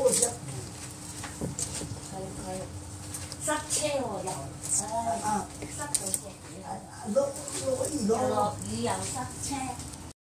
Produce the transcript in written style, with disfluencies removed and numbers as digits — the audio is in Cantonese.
啫。 佢塞車喎又，唉，塞到隻雨， 落雨咯。 又落雨又塞車。